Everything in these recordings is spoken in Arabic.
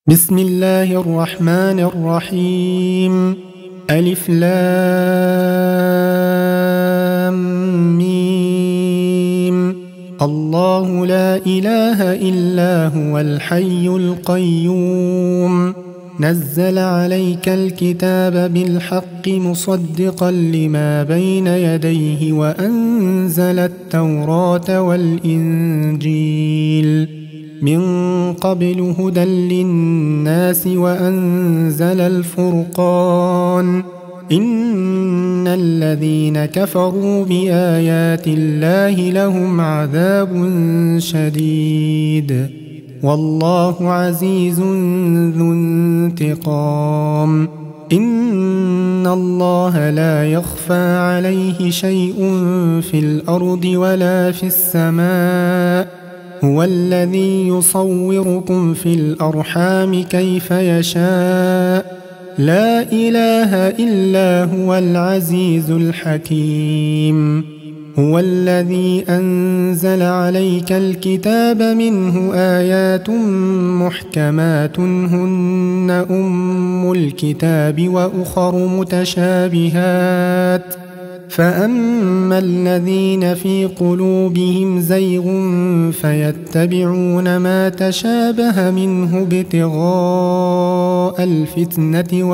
بسم الله الرحمن الرحيم. ألف لام ميم. الله لا إله إلا هو الحي القيوم، نزل عليك الكتاب بالحق مصدقا لما بين يديه وأنزل التوراة والإنجيل من قبل هدى للناس وأنزل الفرقان. إن الذين كفروا بآيات الله لهم عذاب شديد، والله عزيز ذو انتقام. إن الله لا يخفى عليه شيء في الأرض ولا في السماء، هو الذي يصوركم في الأرحام كيف يشاء، لا إله إلا هو العزيز الحكيم. هو الذي أنزل عليك الكتاب منه آيات محكمات هن أم الكتاب وأخر متشابهات، فأما الذين في قلوبهم زيغ فيتبعون ما تشابه منه ابتغاء الفتنة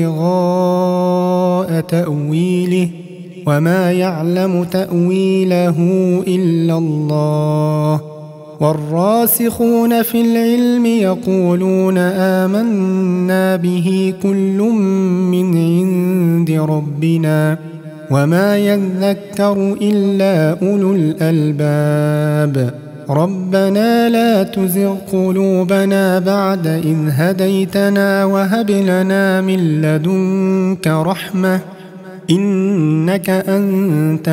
وابتغاء تأويله، وما يعلم تأويله إلا الله. والراسخون في العلم يقولون آمنا به كل من عند ربنا، وما يذكر إلا أولو الألباب. ربنا لا تزغ قلوبنا بعد إذ هديتنا وهب لنا من لدنك رحمة إنك أنت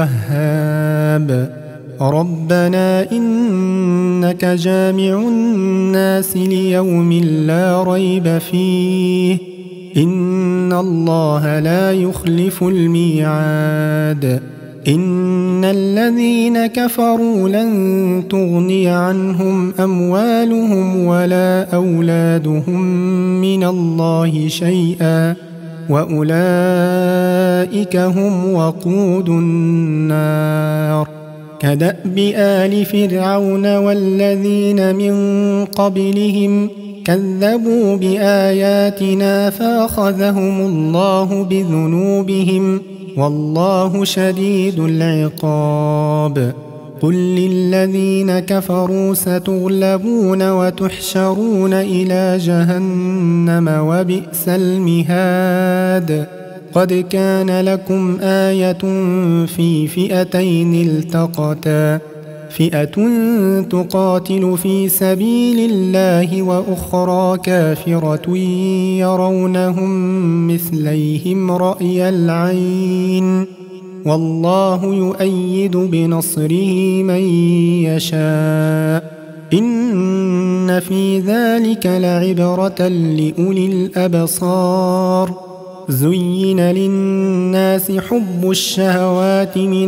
الوهاب. ربنا إنك جامع الناس ليوم لا ريب فيه، إن الله لا يخلف الميعاد. إن الذين كفروا لن تغني عنهم أموالهم ولا أولادهم من الله شيئا، وأولئك هم وقود النار. كدأب آل فرعون والذين من قبلهم كذبوا بآياتنا فأخذهم الله بذنوبهم، والله شديد العقاب. قل للذين كفروا ستغلبون وتحشرون إلى جهنم وبئس المهاد. قد كان لكم آية في فئتين التقتا، فئة تقاتل في سبيل الله وأخرى كافرة يرونهم مثليهم رأي العين، والله يؤيد بنصره من يشاء. إن في ذلك لعبرة لأولي الأبصار. زين للناس حب الشهوات من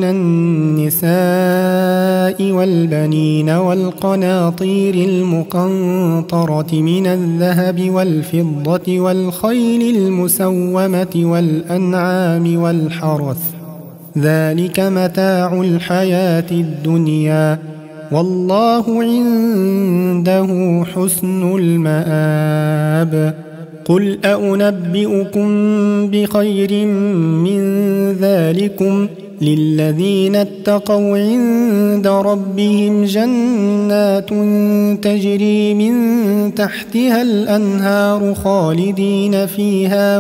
النساء والبنين والقناطير المقنطرة من الذهب والفضة والخيل المسومة والأنعام والحرث، ذلك متاع الحياة الدنيا، والله عنده حسن المآب. قل أنبئكم بخير من ذلكم للذين اتقوا عند ربهم جنات تجري من تحتها الأنهار خالدين فيها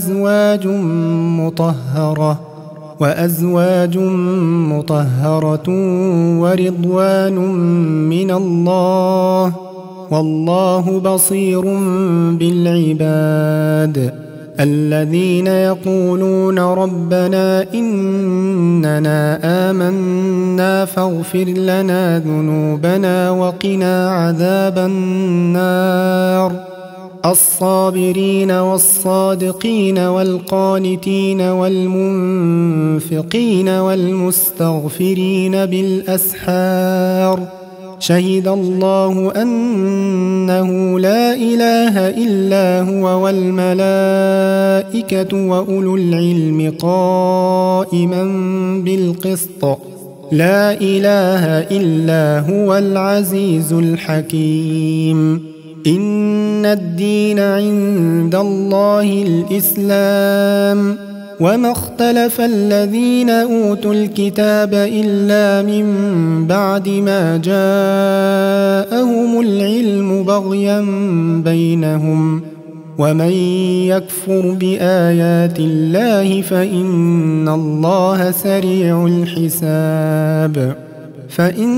وأزواج مطهرة ورضوان من الله، والله بصير بالعباد. الذين يقولون ربنا إننا آمنا فاغفر لنا ذنوبنا وقنا عذاب النار. الصابرين والصادقين والقانتين والمنفقين والمستغفرين بالأسحار شهد الله أنه لا إله إلا هو والملائكة وأولو العلم قائما بالقسط لا إله إلا هو العزيز الحكيم إن الدين عند الله الإسلام وما اختلف الذين أوتوا الكتاب إلا من بعد ما جاءهم العلم بغيا بينهم ومن يكفر بآيات الله فإن الله سريع الحساب فإن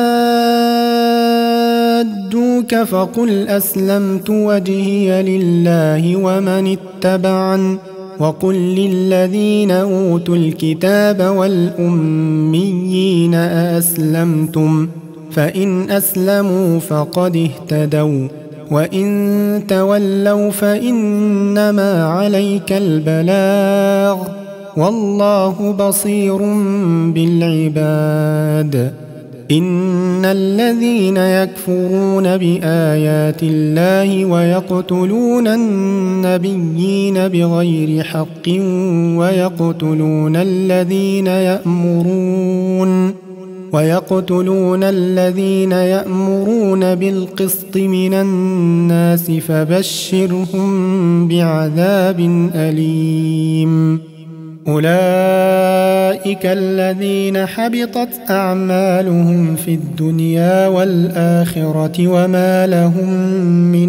حاجوك فقل أسلمت وجهي لله ومن اتبعن وقل للذين أوتوا الكتاب والأميين أأسلمتم فإن أسلموا فقد اهتدوا وإن تولوا فإنما عليك البلاغ والله بصير بالعباد إن الذين يكفرون بآيات الله ويقتلون النبيين بغير حق ويقتلون الذين يأمرون بالقسط من الناس فبشرهم بعذاب أليم أولئك الذين حبطت أعمالهم في الدنيا والآخرة وما لهم من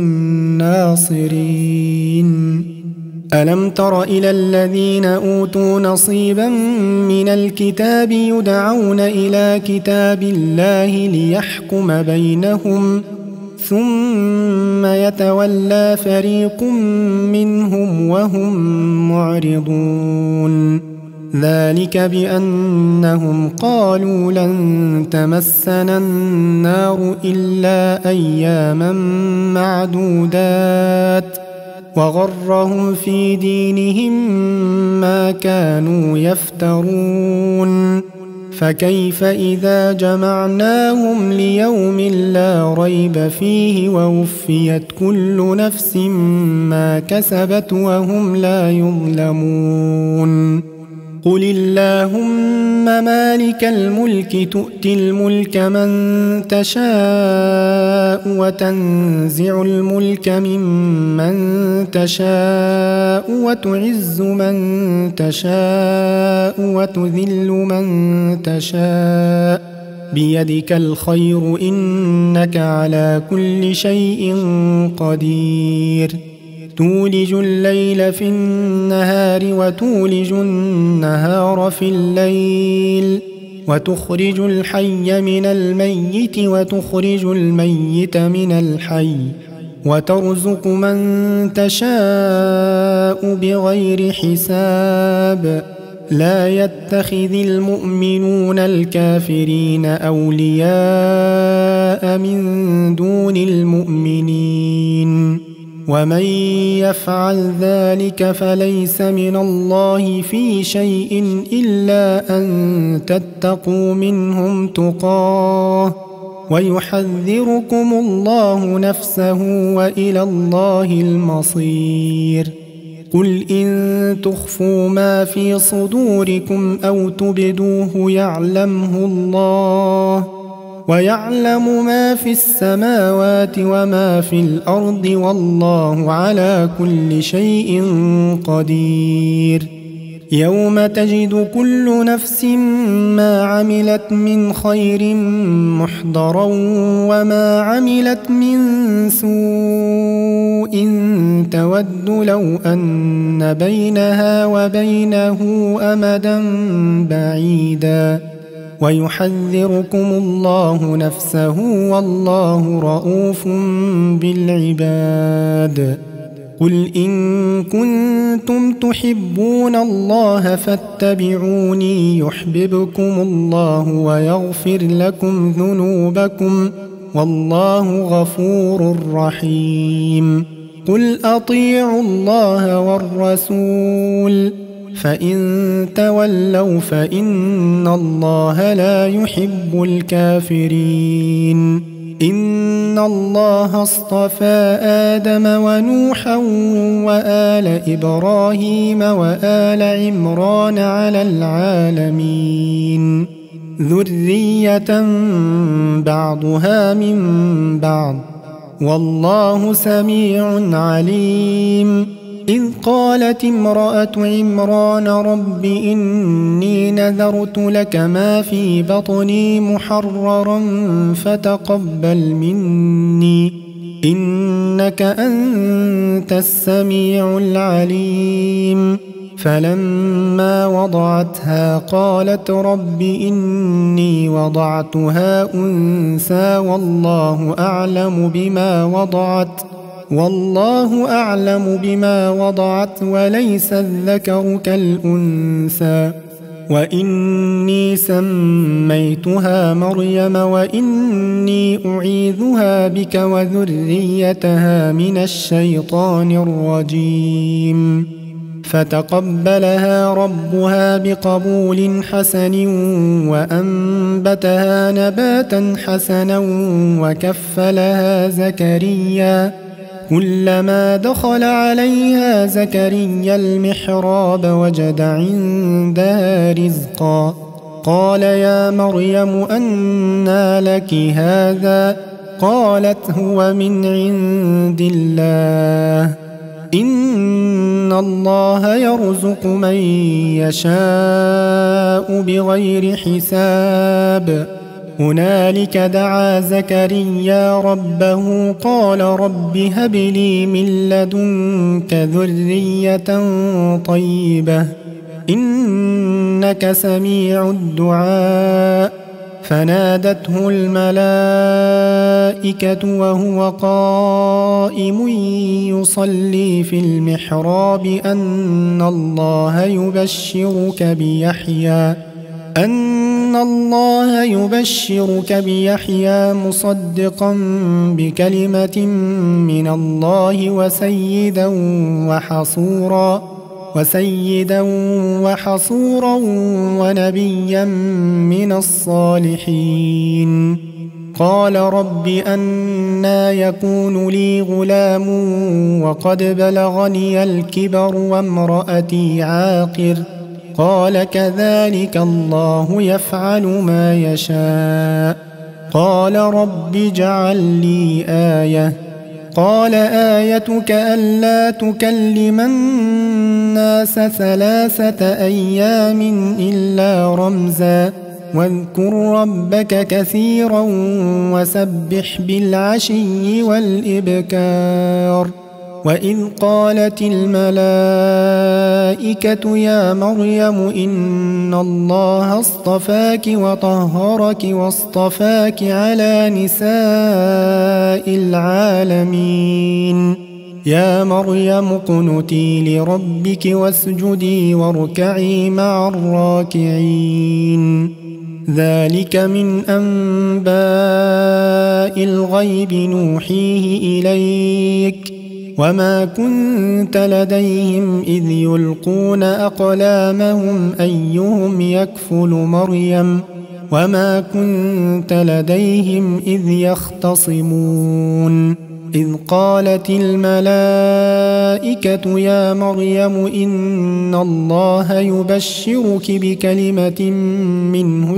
ناصرين ألم تر إلى الذين أوتوا نصيبا من الكتاب يدعون إلى كتاب الله ليحكم بينهم ثم يتولى فريق منهم وهم معرضون ذلك بأنهم قالوا لن تمسنا النار إلا أياما معدودات وغرهم في دينهم ما كانوا يفترون فكيف إذا جمعناهم ليوم لا ريب فيه ووفيت كل نفس ما كسبت وهم لا يظلمون قل اللهم مالك الملك تؤتي الملك من تشاء وتنزع الملك ممن تشاء وتعز من تشاء وتذل من تشاء بيدك الخير إنك على كل شيء قدير تولج الليل في النهار وتولج النهار في الليل وتخرج الحي من الميت وتخرج الميت من الحي وترزق من تشاء بغير حساب لا يتخذ المؤمنون الكافرين أولياء من دون المؤمنين ومن يفعل ذلك فليس من الله في شيء إلا أن تتقوا منهم تقاه ويحذركم الله نفسه وإلى الله المصير قل إن تخفوا ما في صدوركم أو تبدوه يعلمه الله ويعلم ما في السماوات وما في الأرض والله على كل شيء قدير يوم تجد كل نفس ما عملت من خير محضرا وما عملت من سوء تود لو أن بينها وبينه أمدا بعيدا ويحذركم الله نفسه والله رؤوف بالعباد قل إن كنتم تحبون الله فاتبعوني يحببكم الله ويغفر لكم ذنوبكم والله غفور رحيم قل أطيعوا الله والرسول فإن تولوا فإن الله لا يحب الكافرين إن الله اصطفى آدم ونوحا وآل إبراهيم وآل عمران على العالمين ذرية بعضها من بعض والله سميع عليم. إذ قالت امرأة عمران رب إني نذرت لك ما في بطني محررا فتقبل مني إنك أنت السميع العليم. فلما وضعتها قالت رب إني وضعتها أنثى والله أعلم بما وضعت وليس الذكر كالأنثى وإني سميتها مريم وإني أعيذها بك وذريتها من الشيطان الرجيم. فتقبلها ربها بقبول حسن وأنبتها نباتا حسنا وكفلها زكريا. كلما دخل عليها زكريا المحراب وجد عندها رزقا قال يا مريم أنى لك هذا قالت هو من عند الله إن الله يرزق من يشاء بغير حساب. هنالك دعا زكريا ربه قال رب هب لي من لدنك ذرية طيبة إنك سميع الدعاء. فنادته الملائكة وهو قائم يصلي في المحراب أن الله يبشرك بيحيى مصدقا بكلمة من الله وسيدا وحصورا ونبيا من الصالحين. قال رب أنى يكون لي غلام وقد بلغني الكبر وامرأتي عاقر قال كذلك الله يفعل ما يشاء. قال رب اجعل لي آية قال آيتك ألا تكلم الناس 3 أيام إلا رمزا واذكر ربك كثيرا وسبح بالعشي والإبكار. وإذ قالت الملائكة يا مريم إن الله اصطفاك وطهرك واصطفاك على نساء العالمين. يا مريم اقنتي لربك واسجدي واركعي مع الراكعين. ذلك من أنباء الغيب نوحيه إليك وما كنت لديهم إذ يلقون أقلامهم أيهم يكفل مريم وما كنت لديهم إذ يختصمون. إذ قالت الملائكة يا مريم إن الله يبشرك بكلمة منه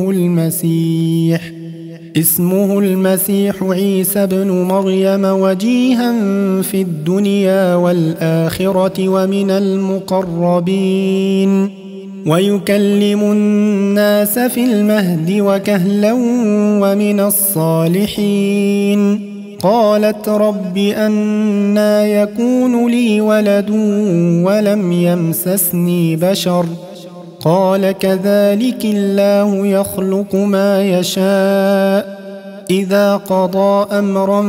اسمه المسيح عيسى ابن مريم وجيها في الدنيا والآخرة ومن المقربين ويكلم الناس في المهد وكهلا ومن الصالحين. قالت رب أنى يكون لي ولد ولم يمسسني بشر قال كذلك الله يخلق ما يشاء إذا قضى أمرا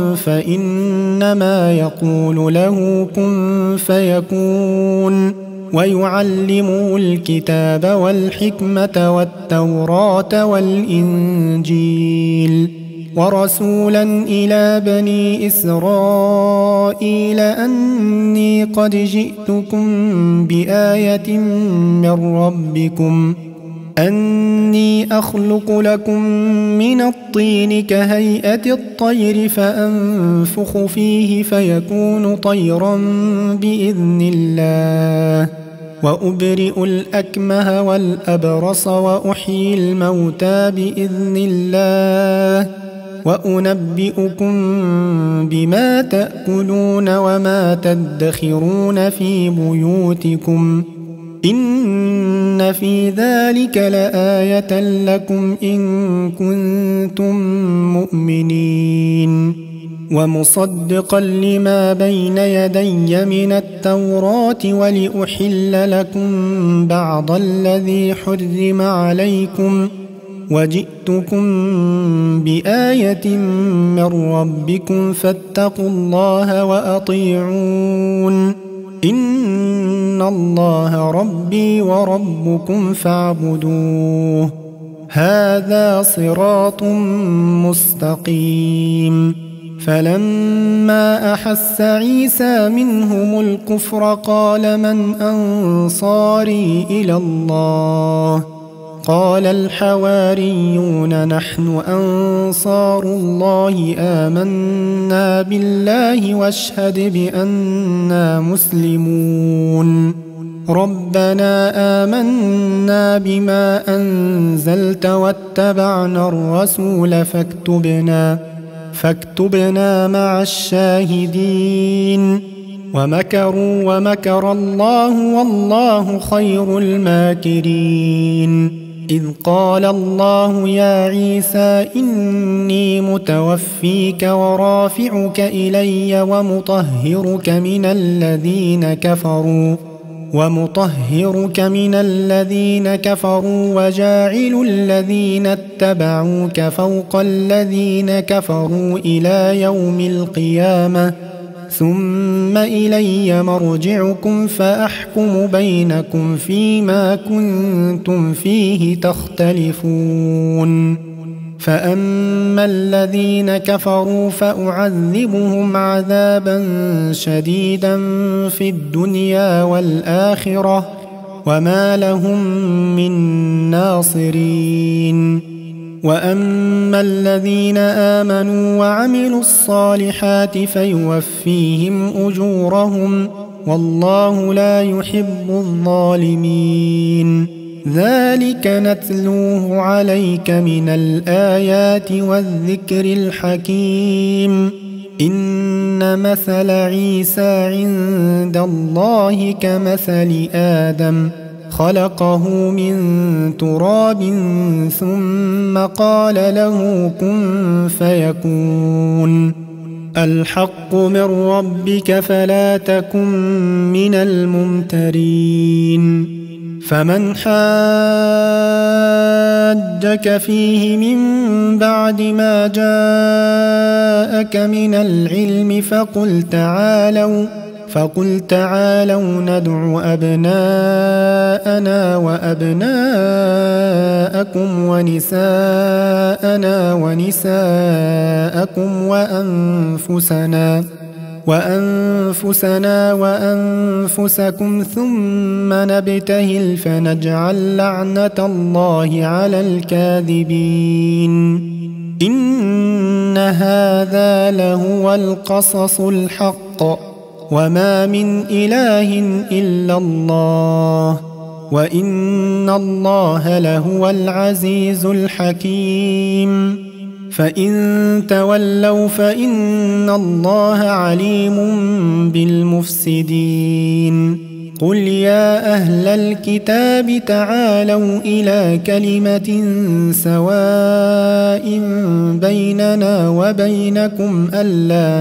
فإنما يقول له كن فيكون. ويعلمه الكتاب والحكمة والتوراة والإنجيل ورسولا إلى بني إسرائيل أني قد جئتكم بآية من ربكم إني أخلق لكم من الطين كهيئة الطير فأنفخ فيه فيكون طيرا بإذن الله وأبرئ الأكمه والأبرص وأحيي الموتى بإذن الله وأنبئكم بما تأكلون وما تدخرون في بيوتكم إن في ذلك لآية لكم إن كنتم مؤمنين ومصدقا لما بين يدي من التوراة ولأحل لكم بعض الذي حرم عليكم وجئتكم بآية من ربكم فاتقوا الله وأطيعون إن الله ربي وربكم فاعبدوه هذا صراط مستقيم فلما أحس عيسى منهم الكفر قال من أنصاري إلى الله قال الحواريون نحن أنصار الله آمنا بالله واشهد بأننا مسلمون ربنا آمنا بما أنزلت واتبعنا الرسول فاكتبنا مع الشاهدين ومكروا ومكر الله والله خير الماكرين إذ قال الله يا عيسى إني متوفيك ورافعك إلي ومطهرك من الذين كفروا وجاعل الذين اتبعوك فوق الذين كفروا إلى يوم القيامة ثم إلي مرجعكم فأحكم بينكم فيما كنتم فيه تختلفون فأما الذين كفروا فأعذبهم عذابا شديدا في الدنيا والآخرة وما لهم من ناصرين وأما الذين آمنوا وعملوا الصالحات فيوفيهم أجورهم والله لا يحب الظالمين ذلك نتلوه عليك من الآيات والذكر الحكيم إن مثل عيسى عند الله كمثل آدم خلقه من تراب ثم قال له كن فيكون الحق من ربك فلا تكن من الممترين فمن حاجك فيه من بعد ما جاءك من العلم فقل تعالوا ندع أبناءنا وأبناءكم ونساءنا ونساءكم وأنفسنا وأنفسكم ثم نبتهل فنجعل لعنة الله على الكاذبين إن هذا لهو القصص الحق وما من إله إلا الله وإن الله لهو العزيز الحكيم فإن تولوا فإن الله عليم بالمفسدين قل يا أهل الكتاب تعالوا إلى كلمة سواء بيننا وبينكم ألا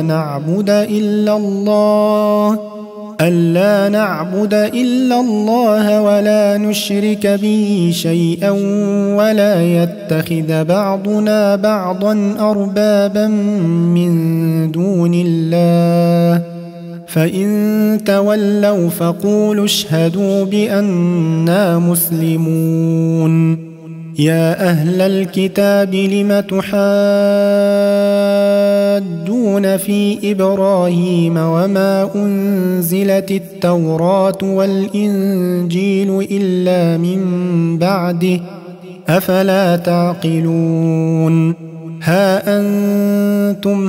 نعبد إلا الله ولا نشرك به شيئا ولا يتخذ بعضنا بعضا أربابا من دون الله فإن تولوا فقولوا اشهدوا بأننا مسلمون يا أهل الكتاب لم تحاجون في إبراهيم وما أنزلت التوراة والإنجيل إلا من بعده أفلا تعقلون ها أنتم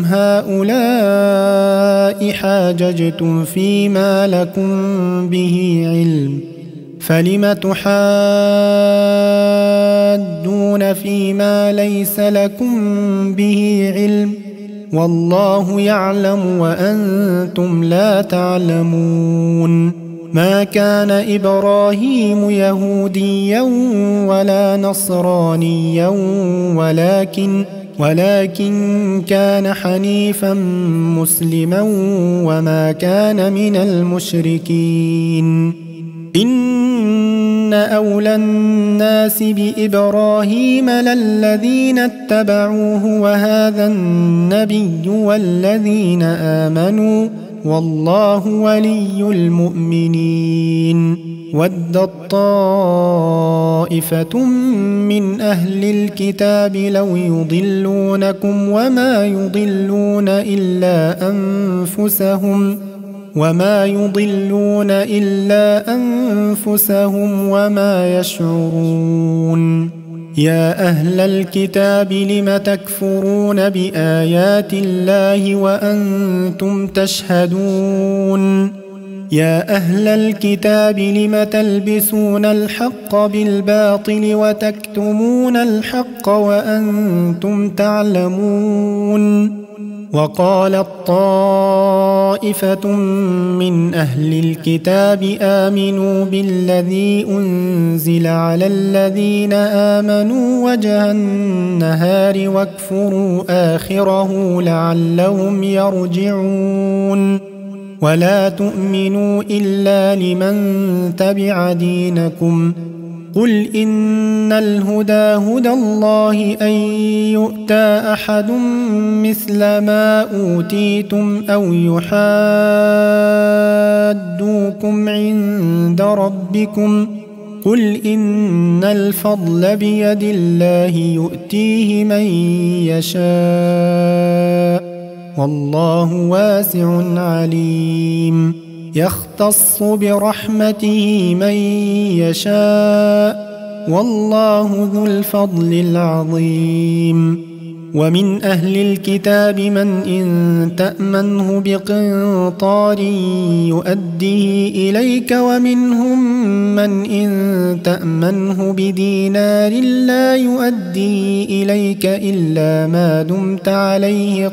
هؤلاء حاججتم فيما لكم به علم فلم تحاجون فيما ليس لكم به علم والله يعلم وأنتم لا تعلمون ما كان إبراهيم يهوديا ولا نصرانيا ولكن كان حنيفا مسلما وما كان من المشركين إن أولى الناس بإبراهيم للذين اتبعوه وهذا النبي والذين آمنوا والله ولي المؤمنين ودت طائفة من أهل الكتاب لو يضلونكم وما يضلون إلا أنفسهم وما يشعرون يا أهل الكتاب لم تكفرون بآيات الله وأنتم تشهدون يا أهل الكتاب لم تلبسون الحق بالباطل وتكتمون الحق وأنتم تعلمون وقالت طائفة من أهل الكتاب آمنوا بالذي أنزل على الذين آمنوا وجه النهار واكفروا آخره لعلهم يرجعون ولا تؤمنوا إلا لمن تبع دينكم قل إن الهدى هدى الله أن يؤتى أحد مثل ما أوتيتم أو يحاجوكم عند ربكم قل إن الفضل بيد الله يؤتيه من يشاء والله واسع عليم يختص برحمته من يشاء والله ذو الفضل العظيم ومن أهل الكتاب من إن تأمنه بقنطار يؤديه إليك ومنهم من إن تأمنه بدينار لا يؤديه إليك إلا ما دمت عليه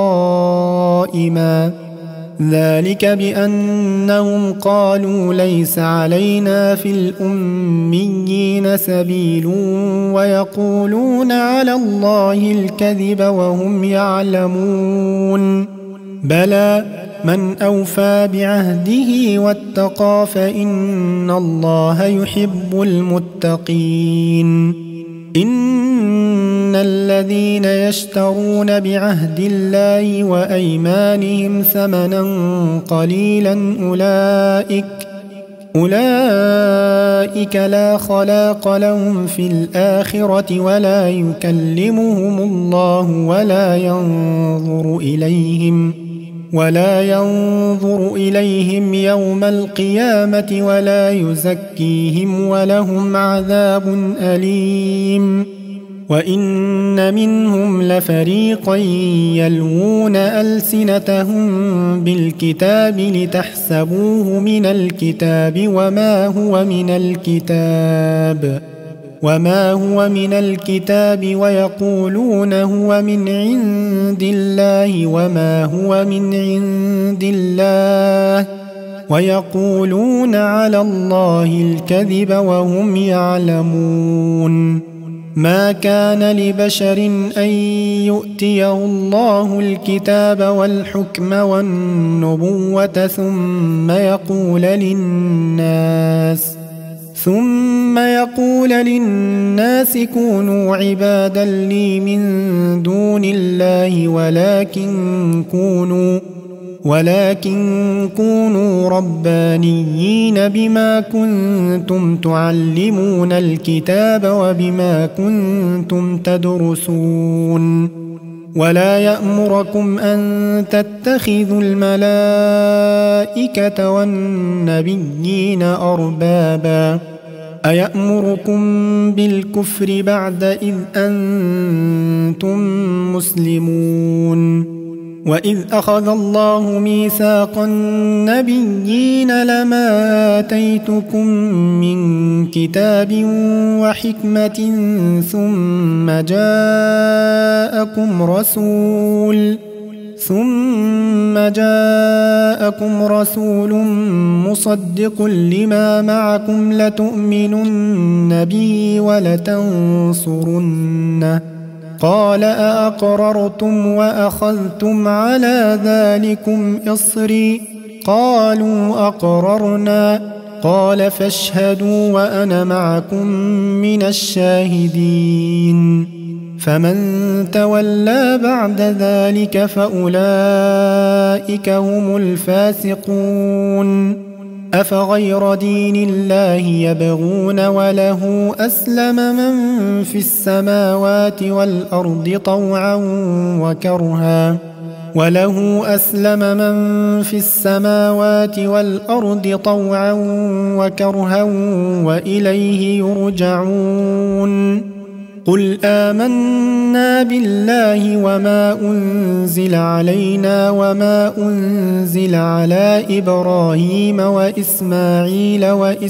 قائما ذلك بأنهم قالوا ليس علينا في الأميين سبيل ويقولون على الله الكذب وهم يعلمون بلى من أوفى بعهده واتقى فإن الله يحب المتقين إن الذين يشترون بعهد الله وأيمانهم ثمنا قليلا أولئك لا خلاق لهم في الآخرة ولا يكلمهم الله ولا ينظر إليهم يوم القيامة ولا يزكيهم ولهم عذاب أليم وإن منهم لفريقا يلوون ألسنتهم بالكتاب لتحسبوه من الكتاب وما هو من الكتاب ويقولون هو من عند الله وما هو من عند الله ويقولون على الله الكذب وهم يعلمون ما كان لبشر أن يؤتيه الله الكتاب والحكم والنبوة ثم يقول للناس كونوا عبادا لي من دون الله ولكن كونوا ربانيين بما كنتم تعلمون الكتاب وبما كنتم تدرسون ولا يأمركم أن تتخذوا الملائكة والنبيين أربابا أيأمركم بالكفر بعد إذ أنتم مسلمون وإذ أخذ الله ميثاق النبيين لما آتيتكم من كتاب وحكمة ثم جاءكم رسول مصدق لما معكم لتؤمنن به ولتنصرنه قال أأقررتم وأخذتم على ذلكم إصري قالوا أقررنا قال فاشهدوا وأنا معكم من الشاهدين فمن تولى بعد ذلك فأولئك هم الفاسقون أفغير دين الله يبغون وله أسلم من في السماوات والأرض طوعا وكرها وإليه يرجعون قل آمنا بالله وما أنزل علينا وما أنزل على إبراهيم وإسماعيل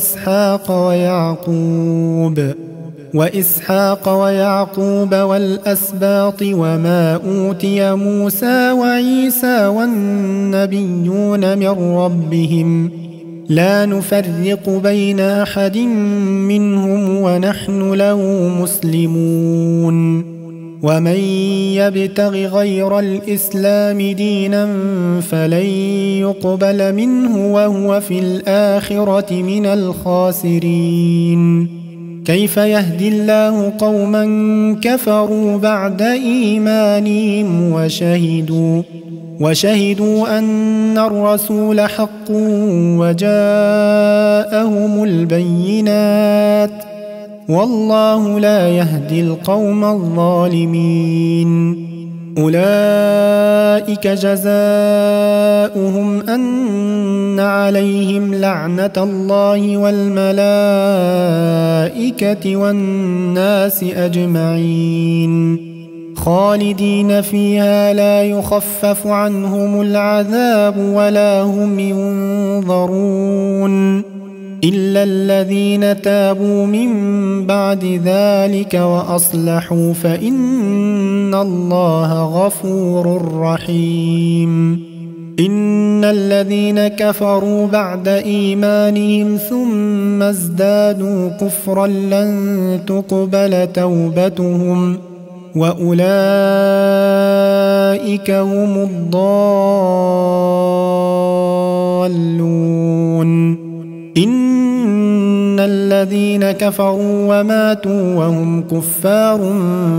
وإسحاق ويعقوب والأسباط وما أوتي موسى وعيسى والنبيون من ربهم لا نفرق بين أحد منهم ونحن له مسلمون ومن يبتغ غير الإسلام دينا فلن يقبل منه وهو في الآخرة من الخاسرين كيف يهدي الله قوما كفروا بعد إيمانهم وشهدوا أن الرسول حق وجاءهم البينات والله لا يهدي القوم الظالمين أولئك جزاؤهم أن عليهم لعنة الله والملائكة والناس أجمعين خالدين فيها لا يخفف عنهم العذاب ولا هم ينظرون إلا الذين تابوا من بعد ذلك وأصلحوا فإن الله غفور رحيم إن الذين كفروا بعد إيمانهم ثم ازدادوا كفرا لن تقبل توبتهم وأولئك هم الضالون إن الذين كفروا وماتوا وهم كفار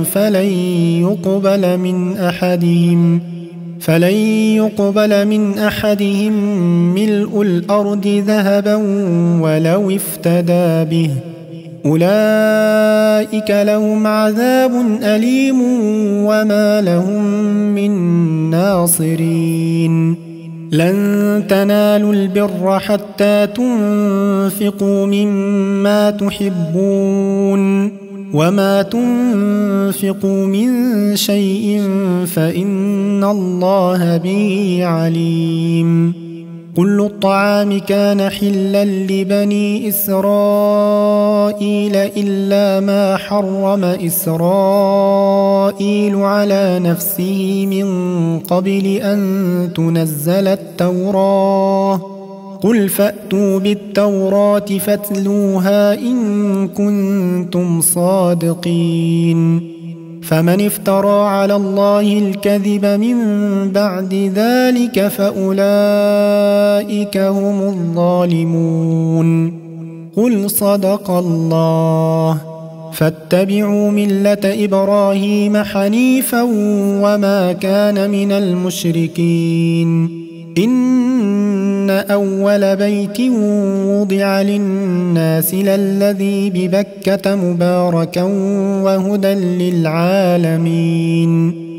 فلن يقبل من أحدهم ملء الأرض ذهبا ولو افتدى به أولئك لهم عذاب أليم وما لهم من ناصرين لن تنالوا البر حتى تنفقوا مما تحبون وما تنفقوا من شيء فإن الله به عليم كل الطعام كان حلا لبني إسرائيل إلا ما حرم إسرائيل على نفسه من قبل أن تنزل التوراة قل فأتوا بالتوراة فاتلوها إن كنتم صادقين فمن افترى على الله الكذب من بعد ذلك فأولئك هم الظالمون قل صدق الله فاتبعوا ملة إبراهيم حنيفا وما كان من المشركين إن أول بيت وضع للناس للذي ببكة مباركا وهدى للعالمين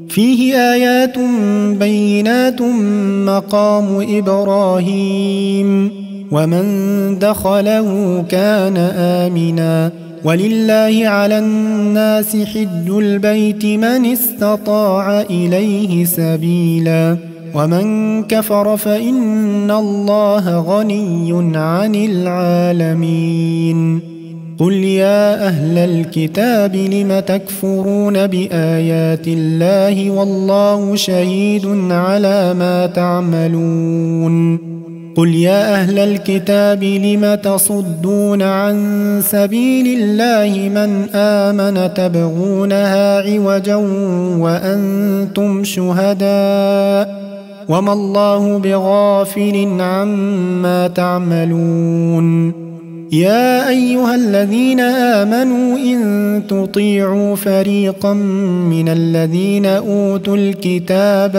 فيه آيات بينات مقام إبراهيم ومن دخله كان آمنا ولله على الناس حج البيت من استطاع إليه سبيلا ومن كفر فإن الله غني عن العالمين قل يا أهل الكتاب لم تكفرون بآيات الله والله شهيد على ما تعملون قل يا أهل الكتاب لم تصدون عن سبيل الله من آمن تبغونها عوجا وأنتم شهداء وما الله بغافل عما تعملون يا أيها الذين آمنوا إن تطيعوا فريقا من الذين أوتوا الكتاب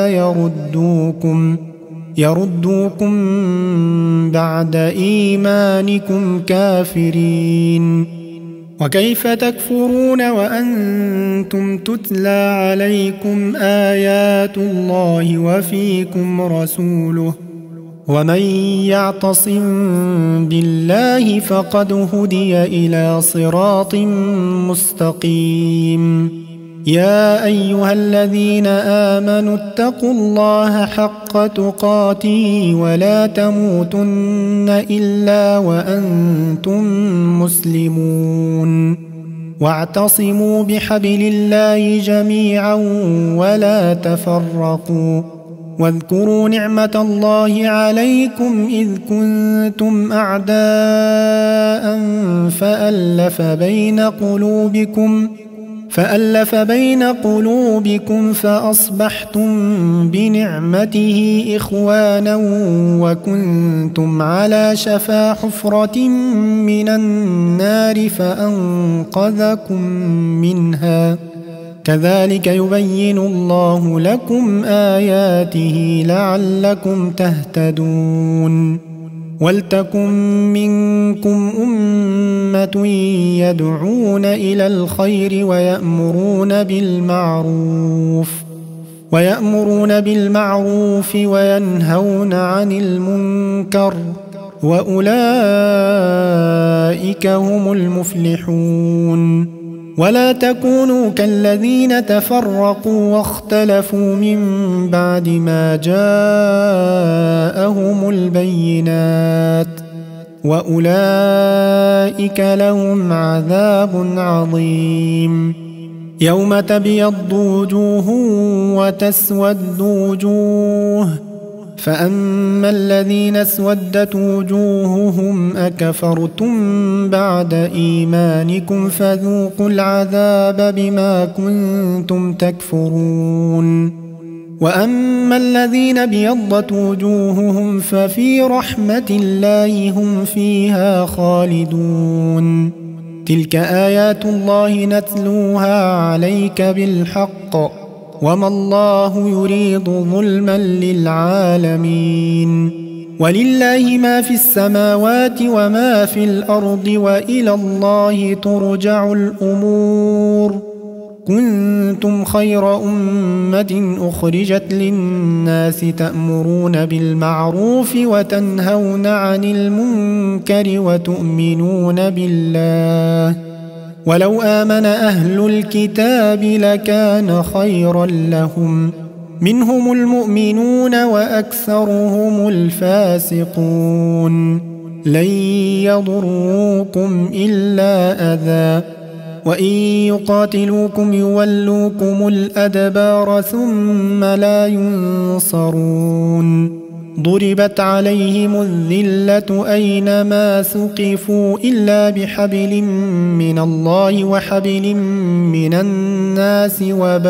يردوكم بعد إيمانكم كافرين وكيف تكفرون وأنتم تتلى عليكم آيات الله وفيكم رسوله ومن يعتصم بالله فقد هدي إلى صراط مستقيم يا أيها الذين آمنوا اتقوا الله حق تقاته ولا تموتن إلا وأنتم مسلمون واعتصموا بحبل الله جميعا ولا تفرقوا واذكروا نعمة الله عليكم إذ كنتم أعداء فألف بين قلوبكم فأصبحتم بنعمته إخوانا وكنتم على شفا حفرة من النار فأنقذكم منها كذلك يبين الله لكم آياته لعلكم تهتدون ولتكن منكم أمة يدعون إلى الخير ويأمرون بالمعروف وينهون عن المنكر وأولئك هم المفلحون ولا تكونوا كالذين تفرقوا واختلفوا من بعد ما جاءهم البينات وأولئك لهم عذاب عظيم يوم تبيض وجوه وتسود وجوه فأما الذين اسودت وجوههم أكفرتم بعد إيمانكم فذوقوا العذاب بما كنتم تكفرون وأما الذين ابيضت وجوههم ففي رحمة الله هم فيها خالدون تلك آيات الله نتلوها عليك بالحق وما الله يريد ظلما للعالمين ولله ما في السماوات وما في الأرض وإلى الله ترجع الأمور كنتم خير أمة أخرجت للناس تأمرون بالمعروف وتنهون عن المنكر وتؤمنون بالله ولو آمن أهل الكتاب لكان خيرا لهم منهم المؤمنون وأكثرهم الفاسقون لن يضروكم إلا أذى وإن يقاتلوكم يولوكم الأدبار ثم لا ينصرون ضربت عليهم الذلة أينما ثقفوا إلا بحبل من الله وحبل من الناس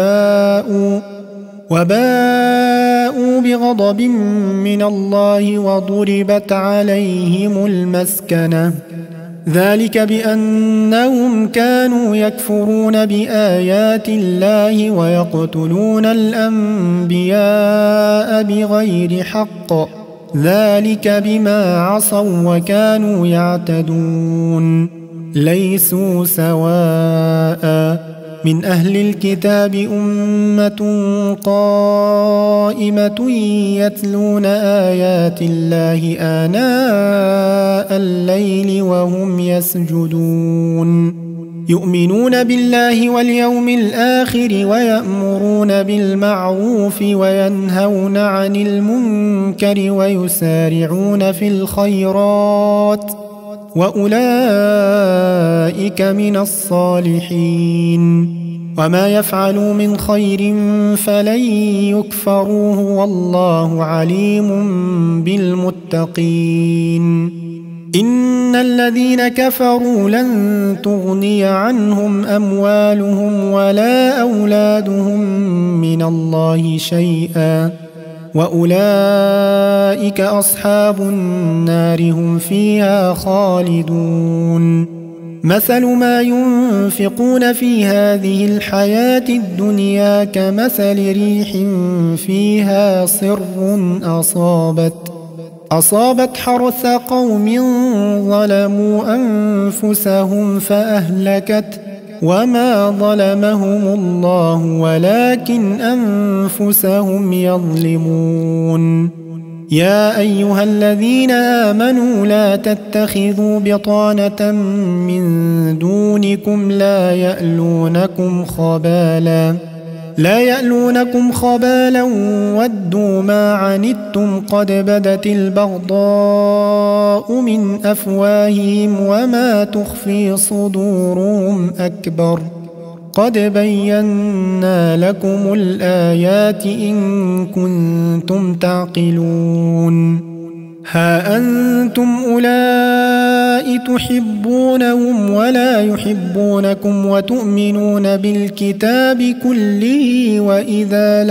وباءوا بغضب من الله وضربت عليهم المسكنة ذلك بأنهم كانوا يكفرون بآيات الله ويقتلون الأنبياء بغير حق ذلك بما عصوا وكانوا يعتدون ليسوا سواء من أهل الكتاب أمة قائمة يتلون آيات الله آناء الليل وهم يسجدون يؤمنون بالله واليوم الآخر ويأمرون بالمعروف وينهون عن المنكر ويسارعون في الخيرات وأولئك من الصالحين وما يفعلوا من خير فلن يكفروه والله عليم بالمتقين إن الذين كفروا لن تغني عنهم أموالهم ولا أولادهم من الله شيئا وأولئك أصحاب النار هم فيها خالدون مثل ما ينفقون في هذه الحياة الدنيا كمثل ريح فيها صر أصابت حرث قوم ظلموا أنفسهم فأهلكت وما ظلمهم الله ولكن أنفسهم يظلمون يا أيها الذين آمنوا لا تتخذوا بطانة من دونكم لا يألونكم خبالا ودوا ما عنتم قد بدت البغضاء من أفواههم وما تخفي صدورهم أكبر قد بينا لكم الآيات إن كنتم تعقلون ها أنتم أولئك تحبونهم ولا يحبونكم وتؤمنون بالكتاب كله وإذا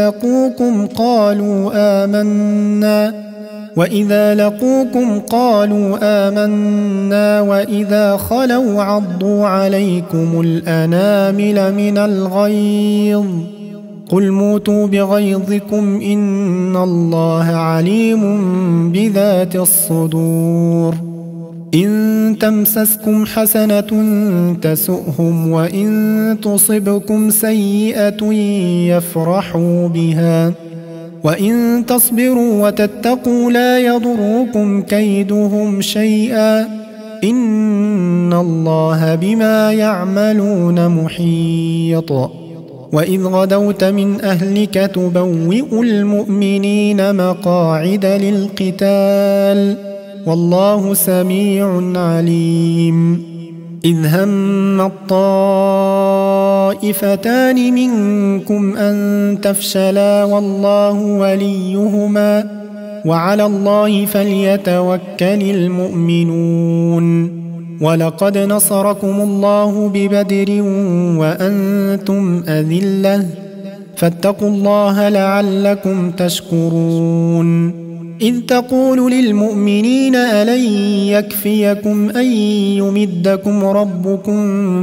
لقوكم قالوا آمنا وإذا خلوا عضوا عليكم الأنامل من الغيظ قل موتوا بغيظكم إن الله عليم بذات الصدور إن تمسسكم حسنة تسؤهم وإن تصبكم سيئة يفرحوا بها وإن تصبروا وتتقوا لا يضركم كيدهم شيئا إن الله بما يعملون محيط وإذ غدوت من أهلك تبوئ المؤمنين مقاعد للقتال والله سميع عليم إذ هم الطائفتان منكم أن تفشلا والله وليهما وعلى الله فليتوكل المؤمنون ولقد نصركم الله ببدر وأنتم أذلة فاتقوا الله لعلكم تشكرون إذ تقول للمؤمنين ألن يكفيكم أن يمدكم ربكم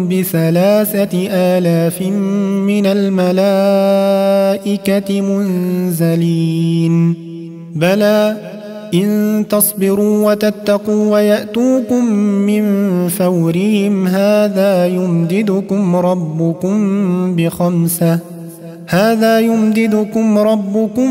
ب3,000 من الملائكة منزلين بلى إن تصبروا وتتقوا ويأتوكم من فورهم هذا يمددكم ربكم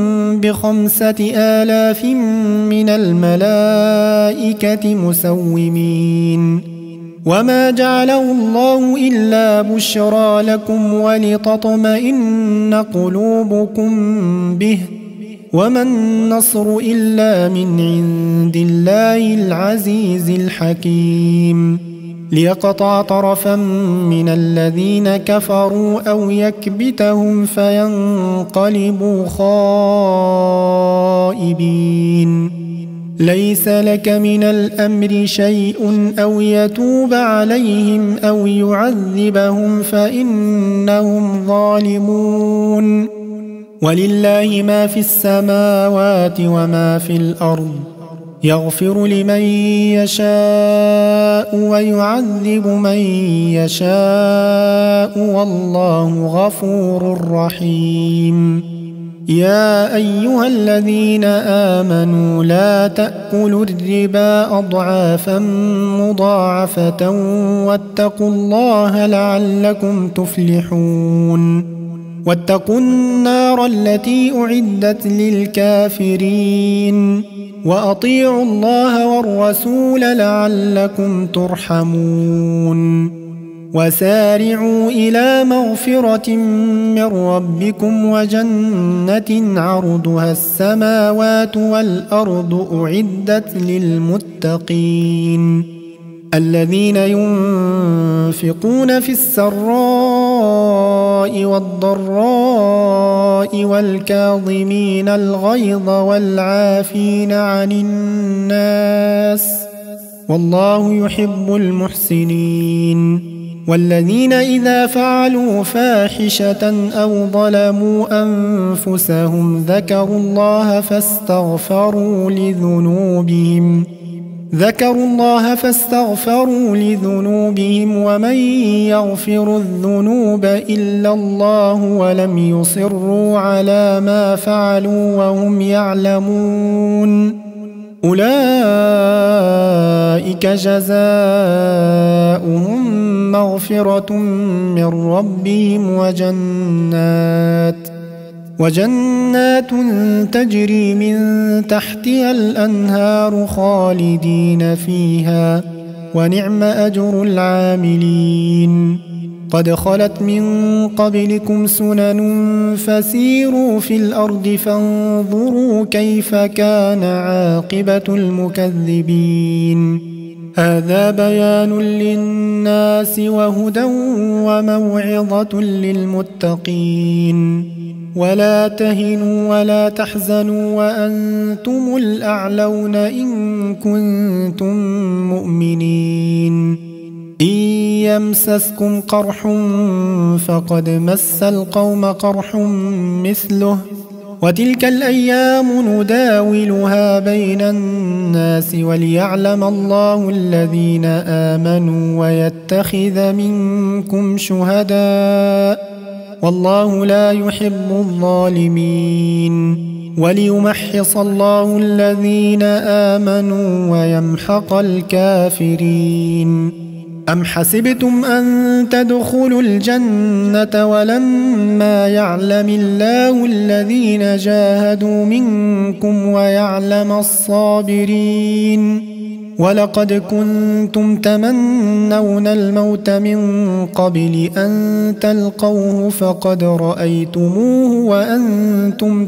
ب5,000 من الملائكة مسومين وما جعله الله إلا بشرى لكم ولتطمئن قلوبكم به وما النصر إلا من عند الله العزيز الحكيم ليقطع طرفا من الذين كفروا أو يكبتهم فينقلبوا خائبين ليس لك من الأمر شيء أو يتوب عليهم أو يعذبهم فإنهم ظالمون ولله ما في السماوات وما في الأرض يغفر لمن يشاء ويعذب من يشاء والله غفور رحيم يا أيها الذين آمنوا لا تأكلوا الربا أضعافا مضاعفة واتقوا الله لعلكم تفلحون واتقوا النار التي أعدت للكافرين وأطيعوا الله والرسول لعلكم ترحمون وسارعوا إلى مغفرة من ربكم وجنة عرضها السماوات والأرض أعدت للمتقين الذين ينفقون في السراء والضراء والكاظمين الغيظ والعافين عن الناس والله يحب المحسنين والذين إذا فعلوا فاحشة أو ظلموا أنفسهم ذكروا الله فاستغفروا لذنوبهم ومن يغفر الذنوب إلا الله ولم يصروا على ما فعلوا وهم يعلمون أولئك جزاؤهم مغفرة من ربهم وجنات تجري من تحتها الأنهار خالدين فيها ونعم أجر العاملين قد خلت من قبلكم سنن فسيروا في الأرض فانظروا كيف كان عاقبة المكذبين هذا بيان للناس وهدى وموعظة للمتقين ولا تهنوا ولا تحزنوا وأنتم الأعلون إن كنتم مؤمنين إن يمسسكم قرح فقد مس القوم قرح مثله وتلك الأيام نداولها بين الناس وليعلم الله الذين آمنوا ويتخذ منكم شهداء والله لا يحب الظالمين وليمحص الله الذين آمنوا ويمحق الكافرين أم حسبتم أن تدخلوا الجنة ولما يعلم الله الذين جاهدوا منكم ويعلم الصابرين ولقد كنتم تمنون الموت من قبل أن تلقوه فقد رأيتموه وأنتم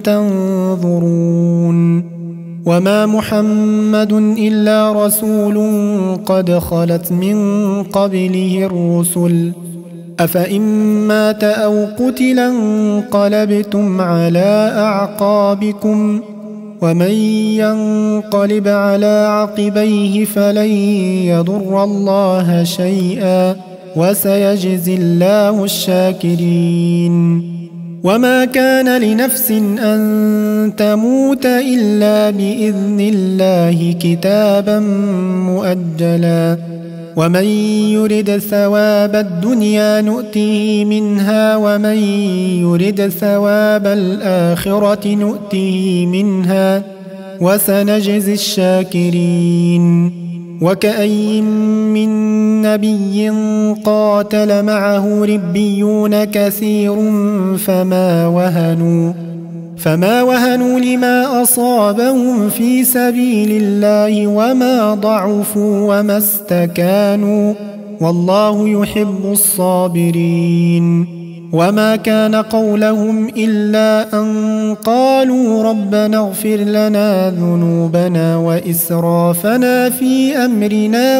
تنظرون وما محمد إلا رسول قد خلت من قبله الرسل أفإن مات أو قتلا انقلبتم على أعقابكم ومن ينقلب على عقبيه فلن يضر الله شيئا وسيجزي الله الشاكرين وما كان لنفس أن تموت إلا بإذن الله كتابا مؤجلا ومن يرد ثواب الدنيا نؤته منها ومن يرد ثواب الآخرة نؤته منها وسنجزي الشاكرين وكأي من نبي قاتل معه ربيون كثير فما وهنوا لما أصابهم في سبيل الله وما ضعفوا وما استكانوا والله يحب الصابرين وما كان قولهم إلا أن قالوا ربنا اغفر لنا ذنوبنا وإسرافنا في أمرنا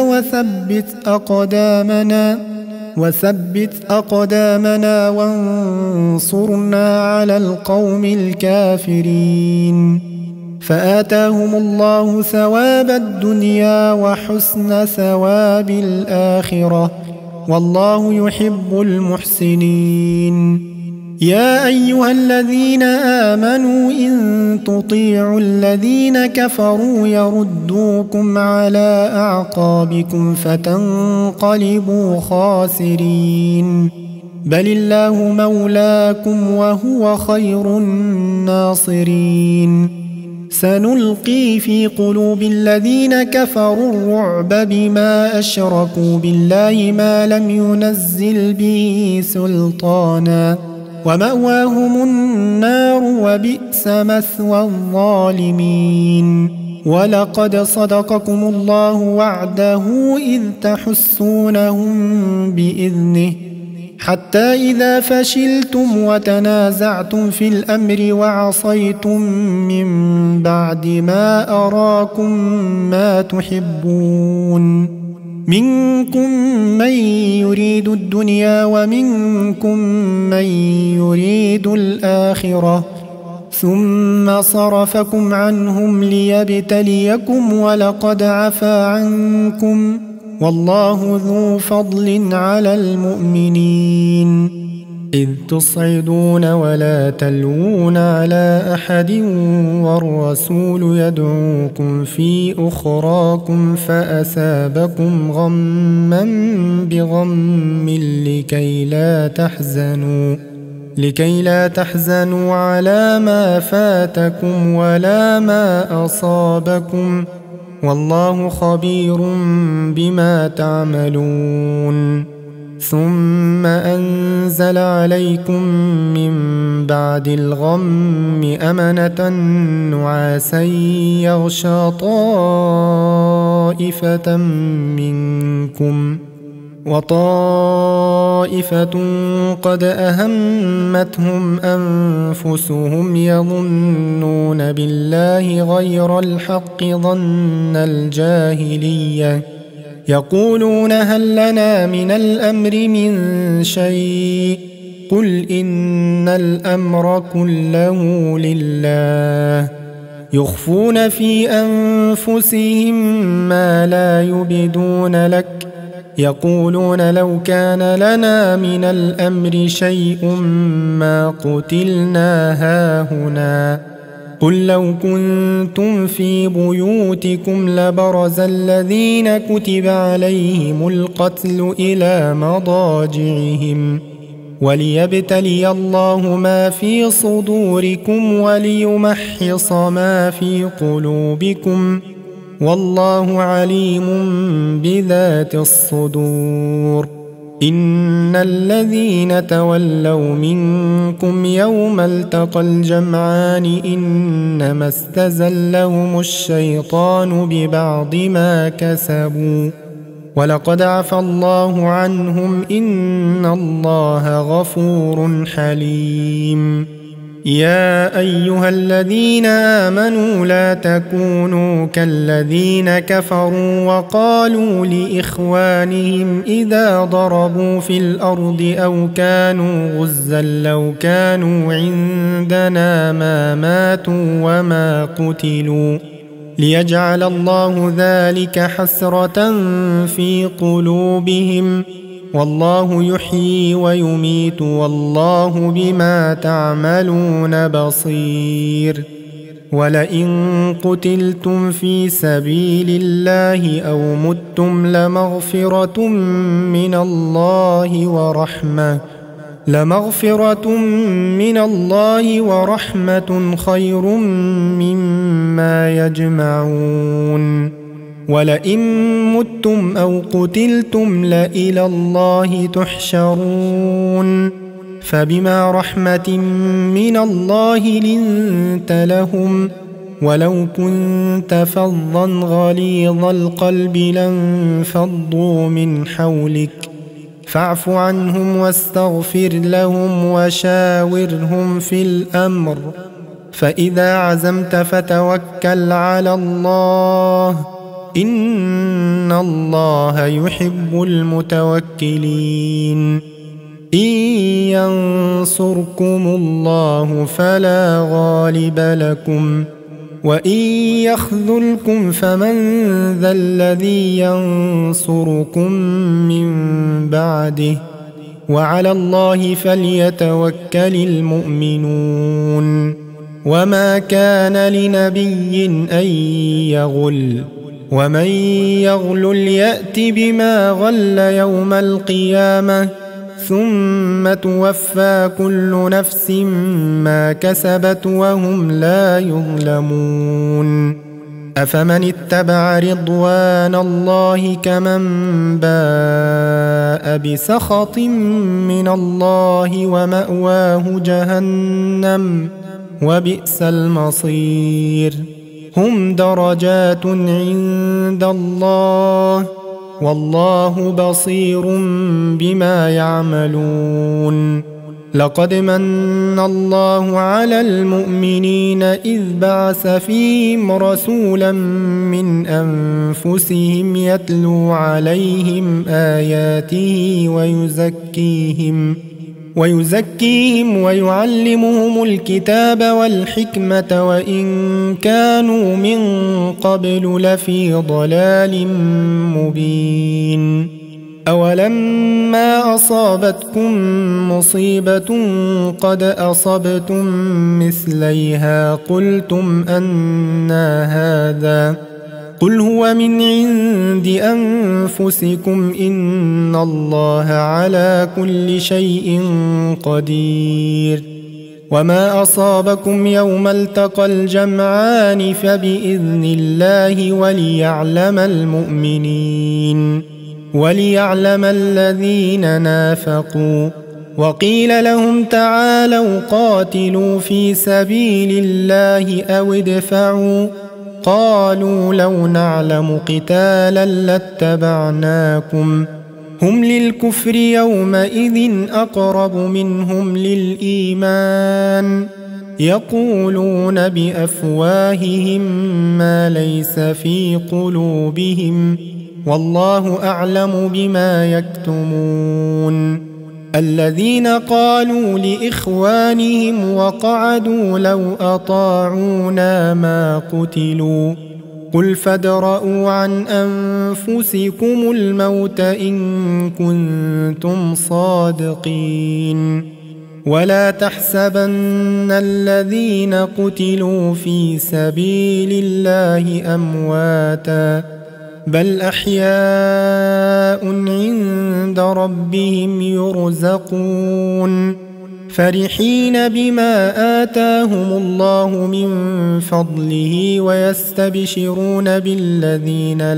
وثبت أقدامنا وانصرنا على القوم الكافرين فآتاهم الله ثواب الدنيا وحسن ثواب الآخرة والله يحب المحسنين يا أيها الذين آمنوا إن تطيعوا الذين كفروا يردوكم على أعقابكم فتنقلبوا خاسرين بل الله مولاكم وهو خير الناصرين سنلقي في قلوب الذين كفروا الرعب بما أشركوا بالله ما لم ينزل به سلطانا ومأواهم النار وبئس مثوى الظالمين ولقد صدقكم الله وعده إذ تحسونهم بإذنه حتى إذا فشلتم وتنازعتم في الأمر وعصيتم من بعد ما أراكم ما تحبون منكم من يريد الدنيا ومنكم من يريد الآخرة ثم صرفكم عنهم ليبتليكم ولقد عفا عنكم والله ذو فضل على المؤمنين إذ تصعدون ولا تلوون على أحد والرسول يدعوكم في أخراكم فأثابكم غما بغم لكي لا تحزنوا على ما فاتكم ولا ما أصابكم والله خبير بما تعملون ثم أنزل عليكم من بعد الغم أمنة نعاسا يغشى طائفة منكم وطائفة قد أهمتهم أنفسهم يظنون بالله غير الحق ظن الجاهلية يقولون هل لنا من الأمر من شيء قل إن الأمر كله لله يخفون في أنفسهم ما لا يبدون لك يقولون لو كان لنا من الأمر شيء ما قتلنا هاهنا قل لو كنتم في بيوتكم لبرز الذين كتب عليهم القتل إلى مضاجعهم وليبتلي الله ما في صدوركم وليمحص ما في قلوبكم والله عليم بذات الصدور إن الذين تولوا منكم يوم التقى الجمعان إنما استزلهم الشيطان ببعض ما كسبوا ولقد عفى الله عنهم إن الله غفور حليم يا أيها الذين آمنوا لا تكونوا كالذين كفروا وقالوا لإخوانهم إذا ضربوا في الأرض أو كانوا غزا لو كانوا عندنا ما ماتوا وما قتلوا ليجعل الله ذلك حسرة في قلوبهم والله يحيي ويميت والله بما تعملون بصير ولئن قتلتم في سبيل الله أو متم لمغفرة من الله ورحمة خير مما يجمعون ولئن متم أو قتلتم لإلى الله تحشرون فبما رحمة من الله لنت لهم ولو كنت فظا غليظ القلب لانفضوا من حولك فاعف عنهم واستغفر لهم وشاورهم في الأمر فإذا عزمت فتوكل على الله إن الله يحب المتوكلين إن ينصركم الله فلا غالب لكم وإن يخذلكم فمن ذا الذي ينصركم من بعده وعلى الله فليتوكل المؤمنون وما كان لنبي أن يغل ومن يغل يأت بما غل يوم القيامة ثم توفى كل نفس ما كسبت وهم لا يظلمون أفمن اتبع رضوان الله كمن باء بسخط من الله ومأواه جهنم وبئس المصير هم درجات عند الله والله بصير بما يعملون لقد من الله على المؤمنين إذ بعث فيهم رسولا من أنفسهم يتلو عليهم آياته ويزكيهم ويعلمهم الكتاب والحكمة وإن كانوا من قبل لفي ضلال مبين أولما أصابتكم مصيبة قد أصبتم مثليها قلتم أنى هذا قل هو من عند أنفسكم إن الله على كل شيء قدير وما أصابكم يوم التقى الجمعان فبإذن الله وليعلم الذين نافقوا وقيل لهم تعالوا قاتلوا في سبيل الله أو ادفعوا قالوا لو نعلم قتالا لاتبعناكم هم للكفر يومئذ أقرب منهم للإيمان يقولون بأفواههم ما ليس في قلوبهم والله أعلم بما يكتمون الذين قالوا لإخوانهم وقعدوا لو أطاعونا ما قتلوا قل فادرءوا عن أنفسكم الموت إن كنتم صادقين ولا تحسبن الذين قتلوا في سبيل الله أمواتا بل أحياء عند ربهم يرزقون فرحين بما آتاهم الله من فضله ويستبشرون بالذين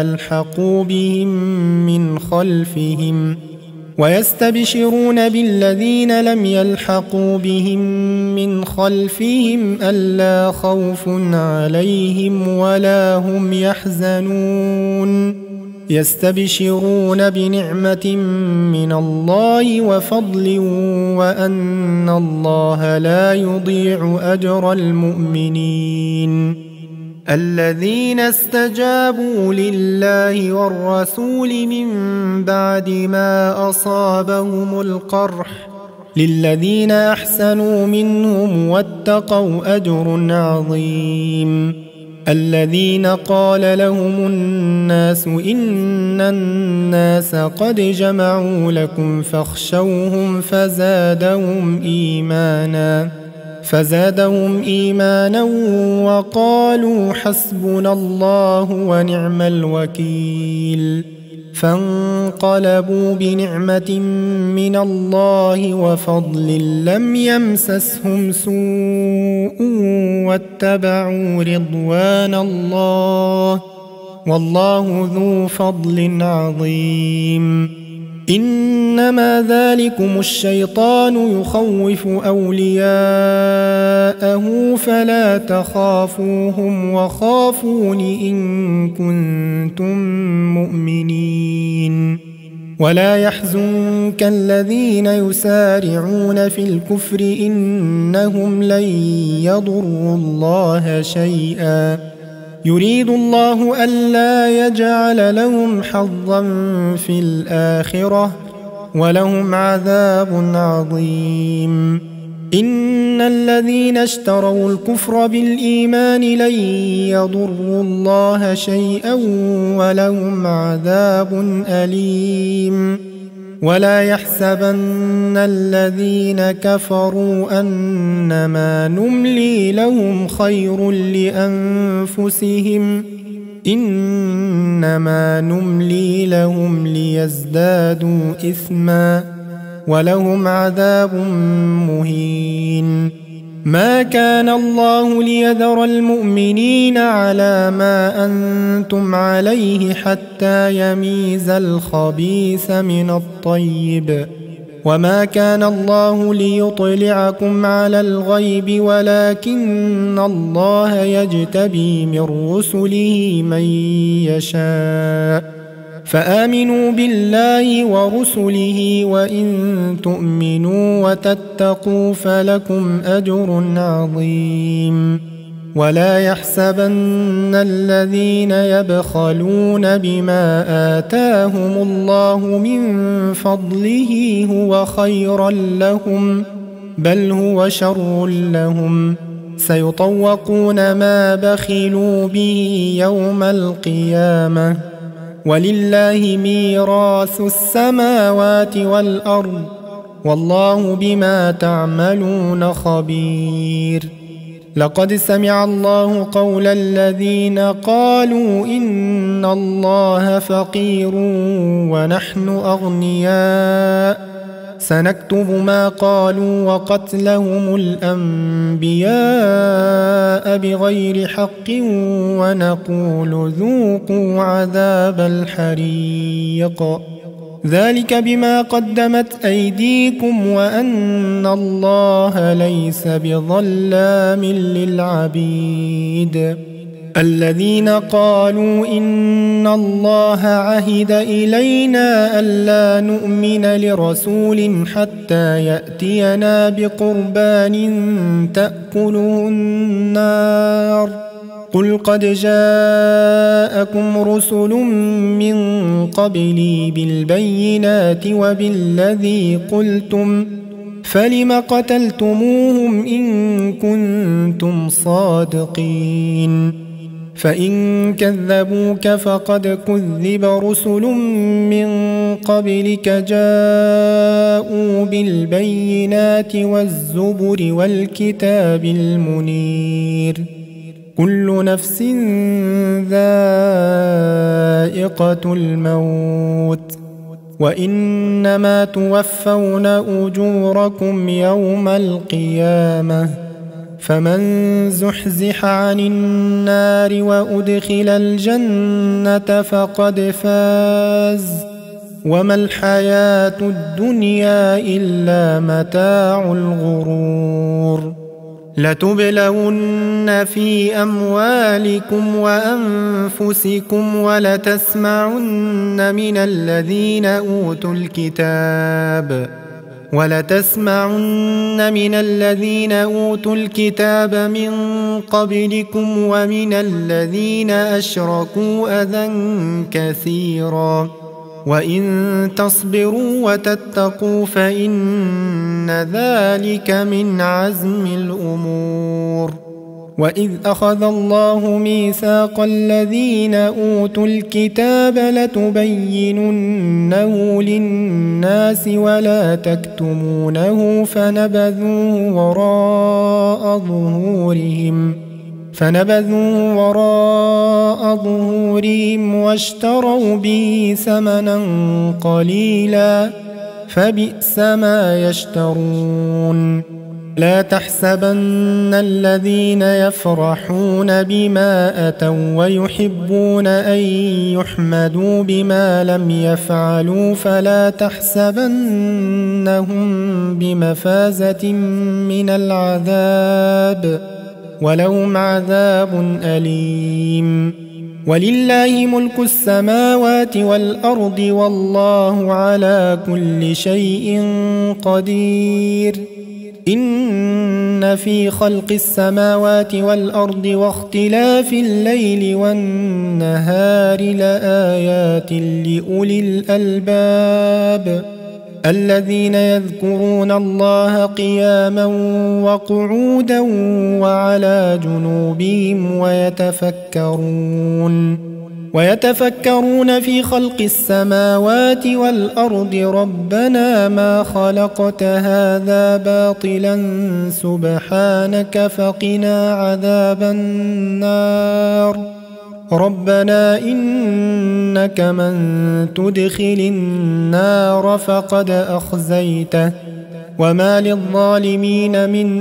لم يلحقوا بهم من خلفهم ألا خوف عليهم ولا هم يحزنون يستبشرون بنعمة من الله وفضل وأن الله لا يضيع أجر المؤمنين الذين استجابوا لله والرسول من بعد ما أصابهم القرح للذين أحسنوا منهم واتقوا أجر عظيم الذين قال لهم الناس إن الناس قد جمعوا لكم فاخشوهم فزادهم إيمانا وقالوا حسبنا الله ونعم الوكيل فانقلبوا بنعمة من الله وفضل لم يمسسهم سوء واتبعوا رضوان الله والله ذو فضل عظيم إنما ذلكم الشيطان يخوف أولياءه فلا تخافوهم وخافون إن كنتم مؤمنين ولا يحزنك الذين يسارعون في الكفر إنهم لن يضروا الله شيئا يريد الله ألا يجعل لهم حظا في الآخرة ولهم عذاب عظيم إن الذين اشتروا الكفر بالإيمان لن يضروا الله شيئا ولهم عذاب أليم ولا يحسبن الذين كفروا أنما نملي لهم خير لأنفسهم إنما نملي لهم ليزدادوا إثما ولهم عذاب مهين. ما كان الله ليذر المؤمنين على ما أنتم عليه حتى يميز الخبيث من الطيب، وما كان الله ليطلعكم على الغيب ولكن الله يجتبي من رسله من يشاء. فآمنوا بالله ورسله وإن تؤمنوا وتتقوا فلكم أجر عظيم. ولا يحسبن الذين يبخلون بما آتاهم الله من فضله هو خيرا لهم، بل هو شر لهم. سيطوقون ما بخلوا به يوم القيامة، ولله ميراث السماوات والأرض، والله بما تعملون خبير. لقد سمع الله قول الذين قالوا إن الله فقير ونحن أغنياء، سنكتب ما قالوا وقتلهم الأنبياء بغير حق ونقول ذوقوا عذاب الحريق، ذلك بما قدمت أيديكم وأن الله ليس بظلام للعبيد. الذين قالوا إن الله عهد إلينا ألا نؤمن لرسول حتى يأتينا بقربان تأكله النار، قل قد جاءكم رسل من قبلي بالبينات وبالذي قلتم، فلم قتلتموهم إن كنتم صادقين. فإن كذبوك فقد كذب رسل من قبلك جاءوا بالبينات والزبر والكتاب المنير. كل نفس ذائقة الموت، وإنما توفون أجوركم يوم القيامة، فمن زحزح عن النار وأدخل الجنة فقد فاز، وما الحياة الدنيا إلا متاع الغرور. لتبلون في أموالكم وأنفسكم ولتسمعن من الذين أوتوا الكتاب من قبلكم ومن الذين أشركوا أذى كثيرا، وإن تصبروا وتتقوا فإن ذلك من عزم الأمور. وإذ أخذ الله ميثاق الذين أوتوا الكتاب لتبيننه للناس ولا تكتمونه فنبذوه وراء ظهورهم واشتروا به ثمنا قليلا، فبئس ما يشترون. لا تحسبن الذين يفرحون بما أتوا ويحبون أن يحمدوا بما لم يفعلوا فلا تحسبنهم بمفازة من العذاب، ولهم عذاب أليم. ولله ملك السماوات والأرض والله على كل شيء قدير. إن في خلق السماوات والأرض واختلاف الليل والنهار لآيات لأولي الألباب الذين يذكرون الله قياما وقعودا وعلى جنوبهم ويتفكرون في خلق السماوات والأرض ربنا ما خلقت هذا باطلا سبحانك فقنا عذاب النار. ربنا إنك من تدخل النار فقد أخزيته وما للظالمين من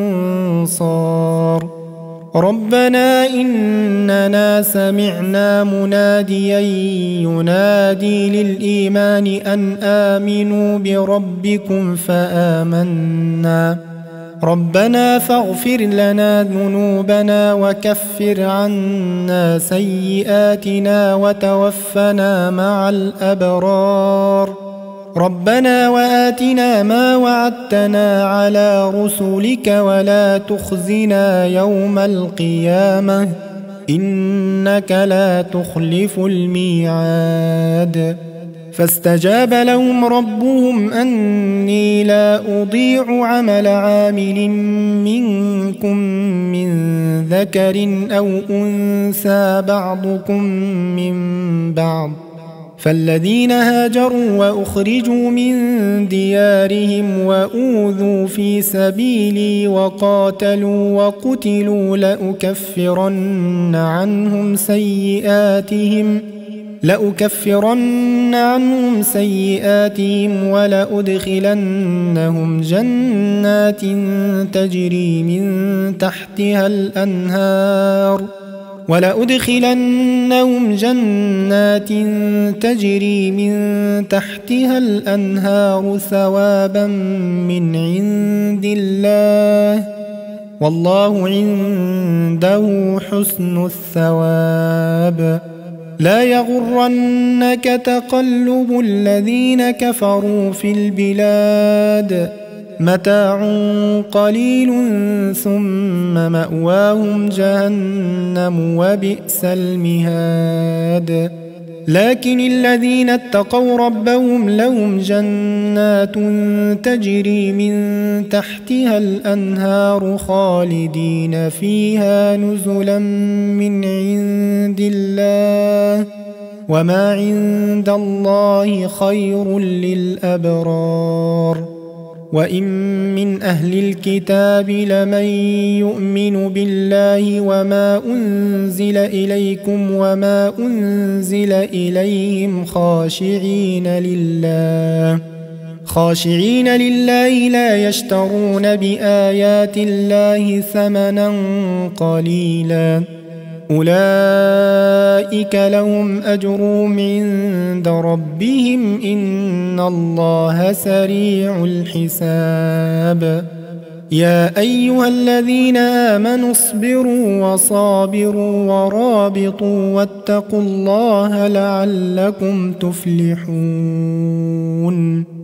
أنصار ربنا إننا سمعنا مناديا ينادي للإيمان أن آمنوا بربكم فآمنا ربنا فاغفر لنا ذنوبنا وكفر عنا سيئاتنا وتوفنا مع الأبرار ربنا وآتنا ما وعدتنا على رسلك ولا تخزنا يوم القيامة إنك لا تخلف الميعاد فاستجاب لهم ربهم أني لا أضيع عمل عامل منكم من ذكر أو أنثى بعضكم من بعض فالذين هاجروا وأخرجوا من ديارهم وأوذوا في سبيلي وقاتلوا وقتلوا لأكفرن عنهم سيئاتهم ولأدخلنهم جنات تجري من تحتها الأنهار ثوابا من عند الله والله عنده حسن الثواب لا يغرنك تقلب الذين كفروا في البلاد متاع قليل ثم مأواهم جهنم وبئس المهاد لكن الذين اتقوا ربهم لهم جنات تجري من تحتها الأنهار خالدين فيها نزلا من عند الله وما عند الله خير للأبرار وإن من أهل الكتاب لمن يؤمن بالله وما أنزل إليكم وما أنزل إليهم خاشعين لله لا يشترون بآيات الله ثمنا قليلا أولئك لهم أجرهم عند ربهم إن الله سريع الحساب يا أيها الذين آمنوا اصبروا وصابروا ورابطوا واتقوا الله لعلكم تفلحون